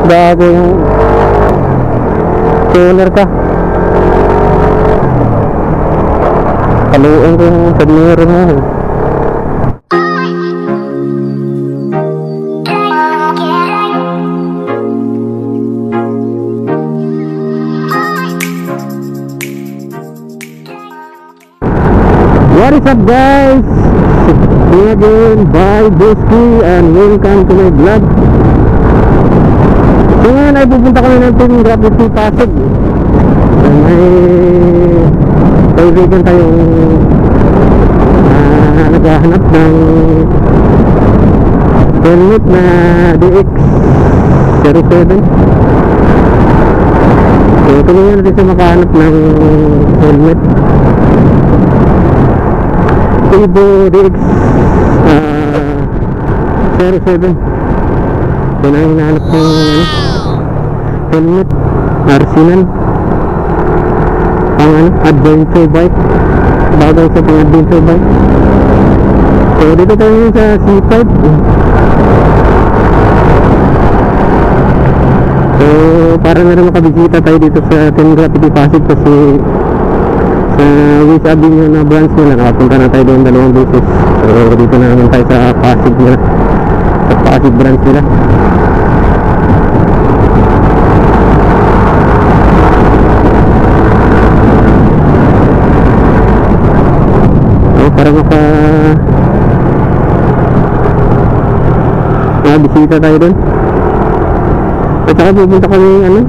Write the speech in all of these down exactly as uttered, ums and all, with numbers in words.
Gago yung tuner ka. Kaluin ko yung panero mo. What is up guys? Here again by Bosky and welcome to my vlog. So ngayon ay pupunta kami ng Team Gravity Pasig. So, may kaibigan tayong uh, naghahanap ng helmet na D X zero seven. So tulungan natin siya makahanap ng helmet Evo D X uh, zero seven. Yun ang hinahanap ng ano, helmet Arsenal pang ano, adventure bike, bagay sa pang adventure bike. So dito tayo sa C five. So para na rin makabisita tayo dito sa Team Gravity Pasig kasi sa Wish Avenue na branch nila, nakapunta na tayo doon dalawang beses. So dito na naman tayo sa Pasig nila, sa Pasig branch nila. So para maka makabisita tayo doon. At saka pupunta kami ano,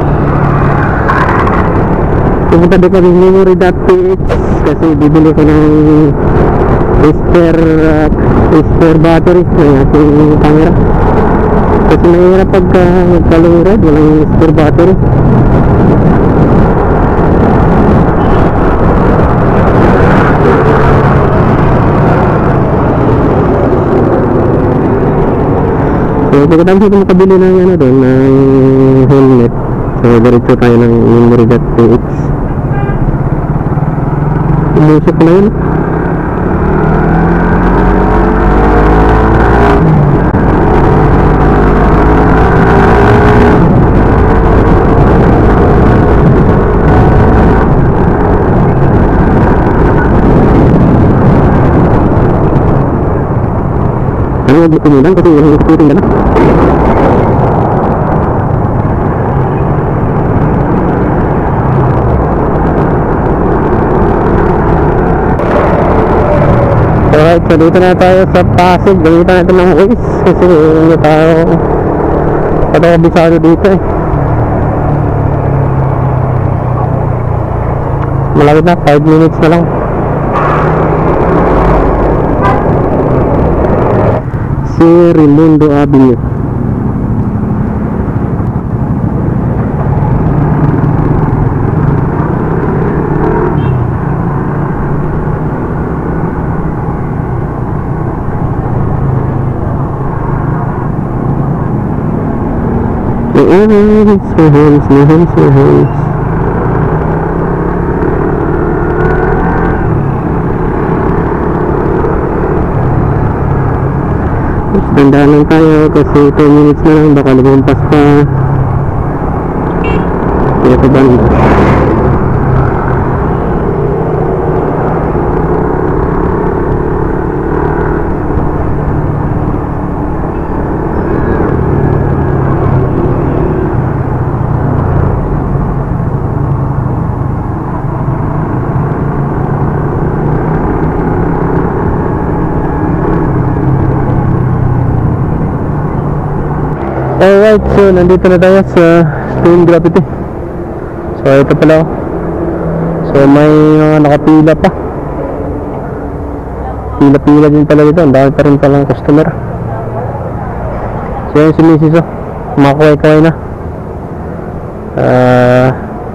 pupunta din kami memory.ph kasi bibili ko ng spare uh, spare battery ng ating camera kasi mahirap pagka magka-long ride walang spare battery. So pagkatapos ito makabili ng ano doon ng helmet, so diretso tayo ng memory.ph. Umusok na yun. Ano yung umulan kasi yung ikutin ka na. Alright, so dito na tayo sa Pasig. Gamitan natin ng Waze kasi hindi tayo tayo kabisado dito eh. Malapit na, five minutes na lang. Si Raimundo Avenue. Mahals, mahals, mahals, mahals. Tandaan lang tayo kasi two minutes na lang, baka lumampas pa. Kaya pa banda. Alright, so nandito na tayo sa Team Gravity. So ito pala. So may mga nakapila pa. Pila-pila din pala dito. Ang dami pa rin palang customer. So yan si Missus oh, kumakaway-kaway na. uh,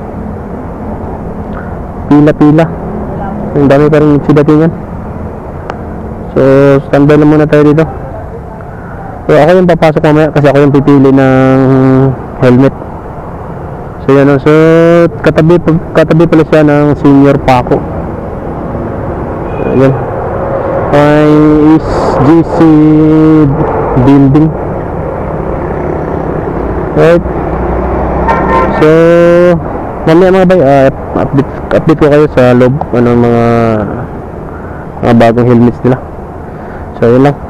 Pila-pila. Ang dami pa rin sidatingan. So standby na muna tayo dito. So ako yung papasok mamaya kasi ako yung pipili ng helmet. So yan o, so katabi, katabi pala siya ng Senior Paco. Ayan, may G C building. Right. So mamaya mga bay, uh, update, update ko kayo sa loob ano mga mga bagong helmets nila. So yun lang.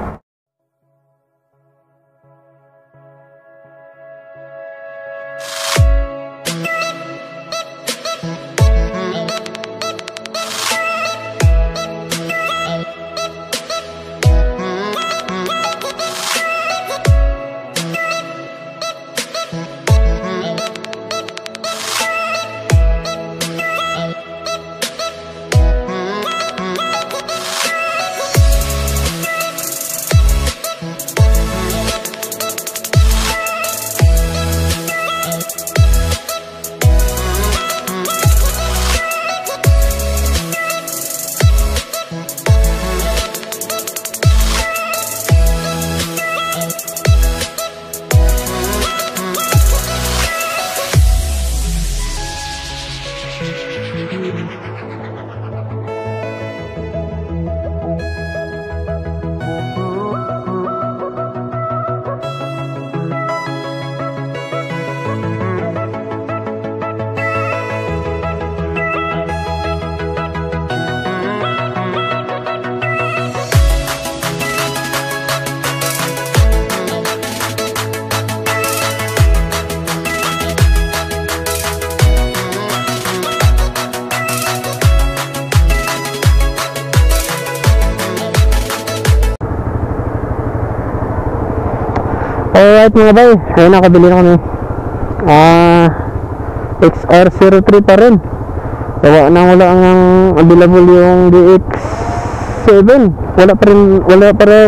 Alright mga bay, ayun nakabili na kami ah X R zero three pa rin. Gawa na wala ang available yung D X seven. Wala pa rin, wala pa rin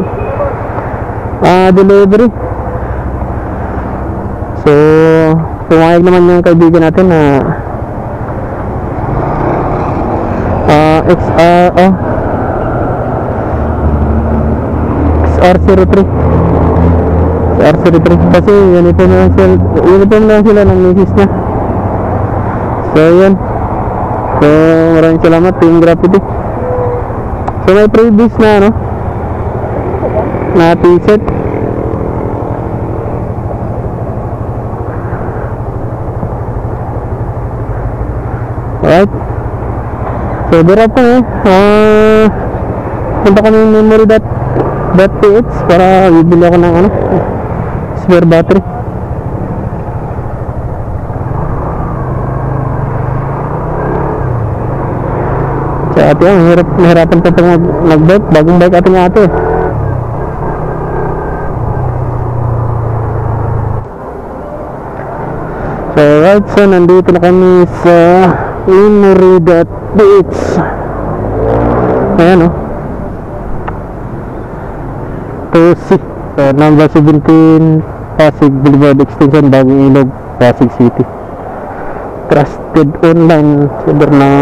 ah, delivery. So pumayag naman yung kaibigan natin na ah, X R oh, X R zero three R zero three kasi uniform na sila, uniform na sila ng misis niya. So yun, so maraming salamat Team Graffiti. So may previous na ano na t-shirt. Alright, so dirap pa eh uh, punta kami yung memory dot .ph para bibili ako ng ano spare battery. Sa ate yan, mahirap, mahirapan pa itong mag-bike. Bagong bike ating ate. So right, so nandito na kami sa memory dot ph. Ayan o, two C, so number seventeen Pasig Boulevard Extension, Bagong Ilog, Pasig City. Trusted online server ng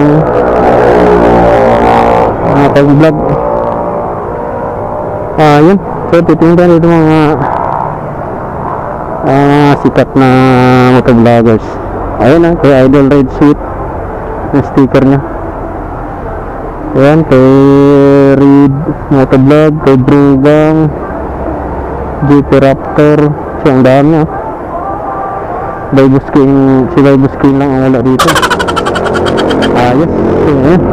mga pag-vlog. Ah, yun. So titingnan dito mga ah, sikat na motovloggers. Ayun ah, kay Idol Ride Sweet yung sticker nya. Ayan, kay Reed Motovlog, kay Brugang, G P Raptor. Siya ang dami ah. Baybus King, si Baybus King lang ang wala dito. Ayos. Ayan.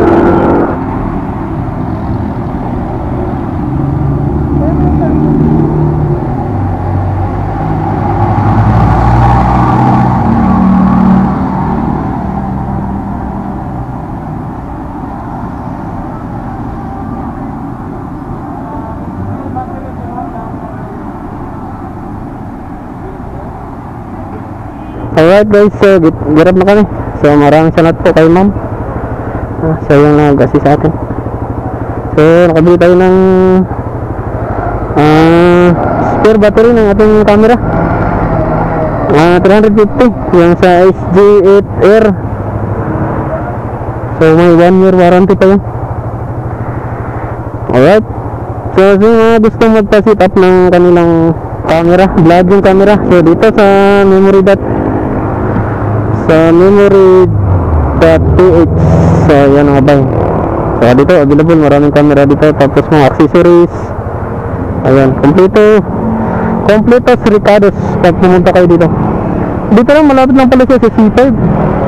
Alright guys, so girap na kami. So maraming salamat po kay ma'am ah, sa yung nag-assist sa atin. So nakabili tayo ng uh, spare battery ng ating camera uh, three fifty yung sa S G eight R. So may one year warranty pa yun. Alright, so sa mga gustong magpa-set up ng kanilang camera, vlogging camera, so dito sa memory dot sa memory dot ph. So yan mga bay, so dito available maraming camera dito, tapos mga accessories, ayan, kompleto Completos Ricardos pag pumunta kayo dito. Dito lang, malapit lang pala siya sa C five.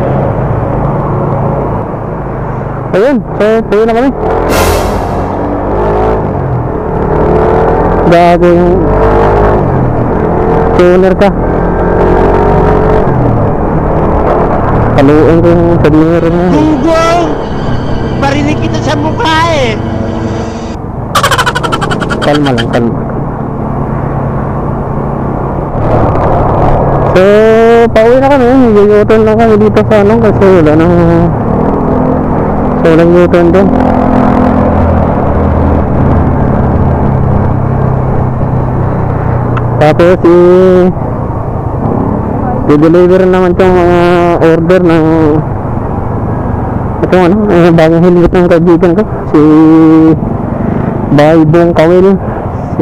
Ayun, so puwi na kami. Gago yung tuner ka. Paluin ko yung sabingero na. Google! Parinig kita sa mukha eh! Kalma lang, kalma. So, pauwi na kami. Yuyuton lang kami dito sa anong kasi wala nang so walang yuton doon. Tapos i i-deliver naman itong mga order ng ito ano, eh, bagong helmet ng kaibigan ko si Baybong Kawil, si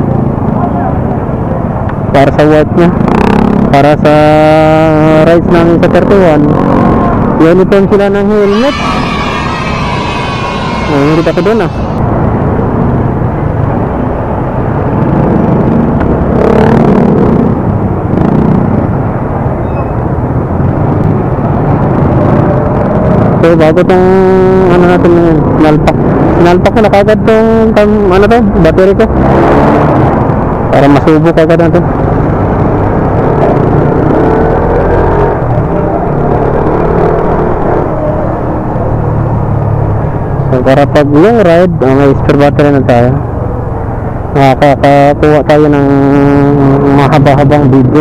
para sa work niya, para sa rides namin sa thirty-one. Uniform sila ng helmet. Nangirit ako doon ah. So bago tong ano natin ngayon, sinalpak sinalpak ko na kagad tong tam, ano to, battery ko para masubo kagad natin. So para pag yung ride, uh, may spare battery na tayo, makakakuha tayo ng mahaba-habang video.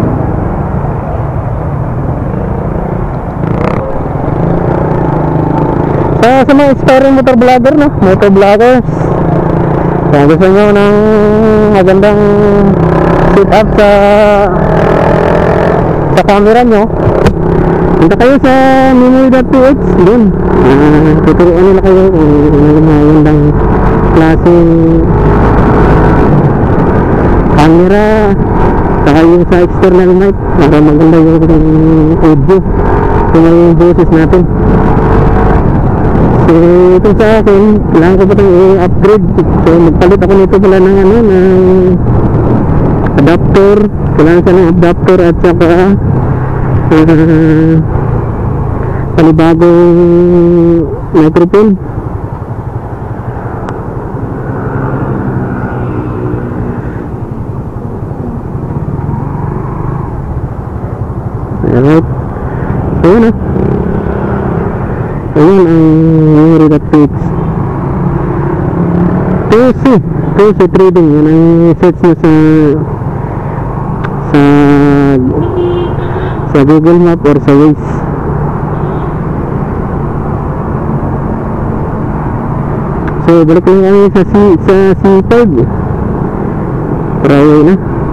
Sa, sa mga aspiring motor vlogger, no? Motor vloggers, kung gusto nyo ng magandang sit up sa sa camera nyo, punta kayo sa memory dot p h dun. Uh, tuturuan nila kayo kung magandang klaseng camera, saka yung sa external mic, para maganda yung audio kung yung boses natin. So ito sa akin, kailangan ko pa itong i-upgrade. So magpalit ako nito pala ng ano, ng adapter. Kailangan siya ng adapter at saka uh, panibagong microphone. Alright, so yun ah. Ayan ang memory that fits two C two C trading. Yan ang search na sa sa sa Google Map or sa Waze. So balik lang kami sa C, sa C five. Try na.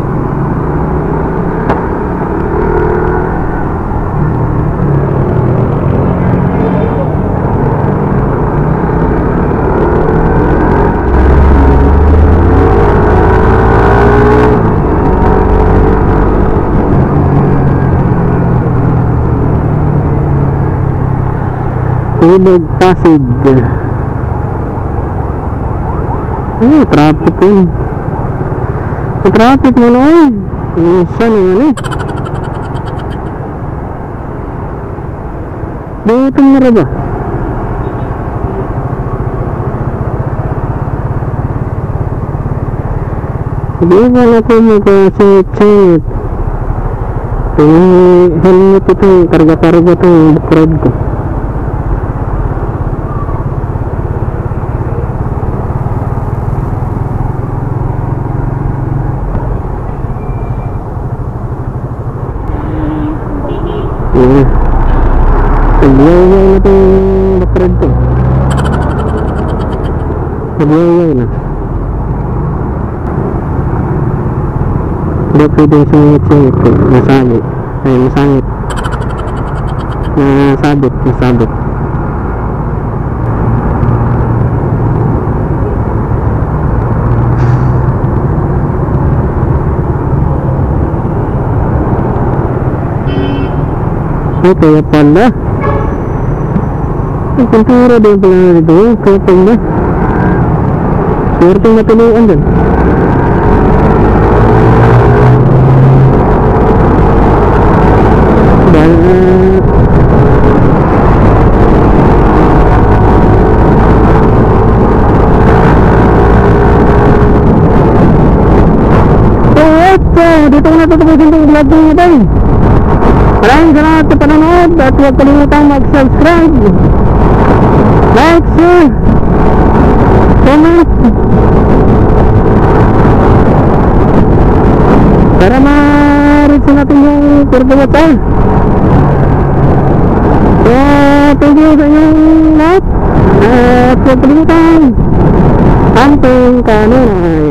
Ilog Pasig. Ay, traffic yun. Ang traffic mo na eh. Saan yun eh? Dito mo na ba? Hindi ba na ko mag-singit-singit? Yung helmet ito, karga-karga ito yung bakrad ko. Naglayay na itong bakrad to. Naglayay na. Hindi pwedeng sumingit-singit ko. Nasangit. Ay, nasangit. Nasabit. Nasabit. Ay, kaya pala. Ay, kultura din pala na dito. Kaya pala. Swerte matuluan din. Ayan. So, ito, dito ko natutupusin itong vlog ko ito. Maraming salamat sa panonood at huwag kalimutang mag-subscribe, like, share, comment, para ma-reach natin yung purpose. So, thank you sa inyong lahat at huwag kalimutang Antong Kanunay.